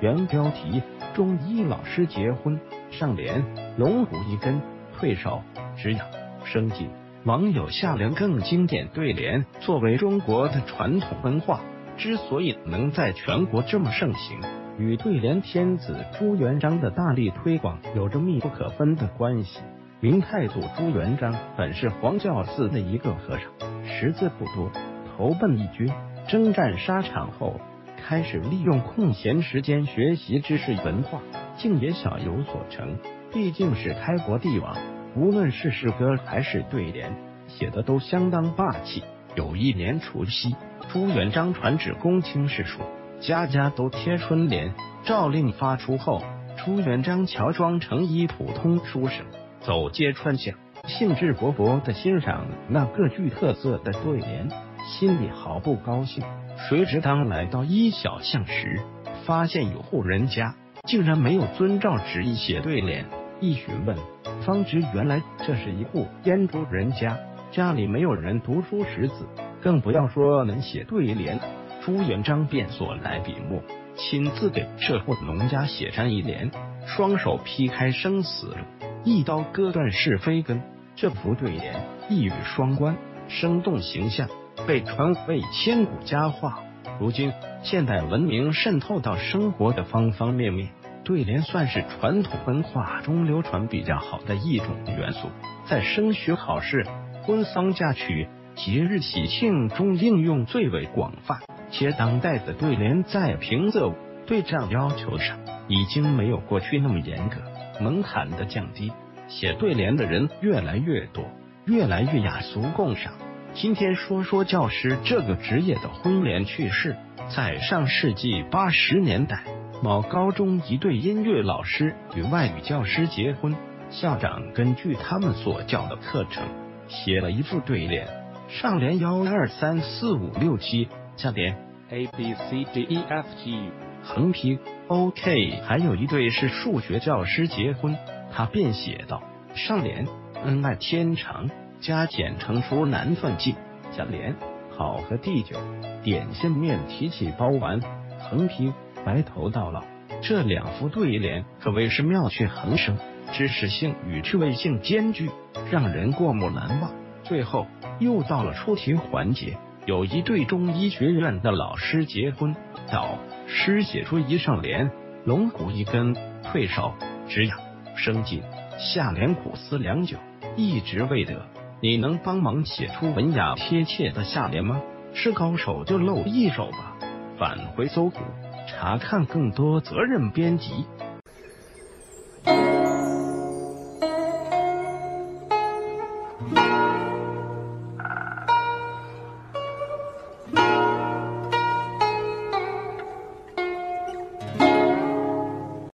原标题：中医老师结婚，上联：龙骨一根，退守，止痒生津。网友下联更经典对联。作为中国的传统文化，之所以能在全国这么盛行，与对联天子朱元璋的大力推广有着密不可分的关系。明太祖朱元璋本是黄教寺的一个和尚，识字不多，投奔义军，征战沙场后，开始利用空闲时间学习知识文化，竟也小有所成。毕竟是开国帝王，无论是诗歌还是对联，写的都相当霸气。有一年除夕，朱元璋传旨公卿士庶，家家都贴春联。诏令发出后，朱元璋乔装成一普通书生，走街串巷，兴致勃勃地欣赏那各具特色的对联，心里毫不高兴。谁知当来到一小巷时，发现有户人家竟然没有遵照旨意写对联。一询问，方知原来这是一户阉猪人家，家里没有人读书识字，更不要说能写对联。朱元璋便索来笔墨，亲自给这户农家写上一联：双手劈开生死路，一刀割断是非根。这幅对联一语双关，生动形象，被传为千古佳话。如今现代文明渗透到生活的方方面面，对联算是传统文化中流传比较好的一种元素，在升学考试、婚丧嫁娶、节日喜庆中应用最为广泛。且当代的对联在平仄对仗要求上已经没有过去那么严格，门槛的降低，写对联的人越来越多，越来越雅俗共赏。今天说说教师这个职业的婚联趣事。在上世纪80年代，某高中一对音乐老师与外语教师结婚，校长根据他们所教的课程写了一副对联，上联1 2 3 4 5 6 7，下联 A B C D E F G， 横批 OK。 还有一对是数学教师结婚，他便写道：上联恩爱天长，加减乘除难算尽，下联好合地久，点心面提起包完，横批白头到老。这两副对联可谓是妙趣横生，知识性与趣味性兼具，让人过目难忘。最后又到了出题环节，有一对中医学院的老师结婚，导师写出一上联：龙骨一根，退守，止痒生津，下联苦思良久，一直未得。你能帮忙写出文雅贴切的下联吗？是高手就露一手吧。返回搜狐查看更多责任编辑。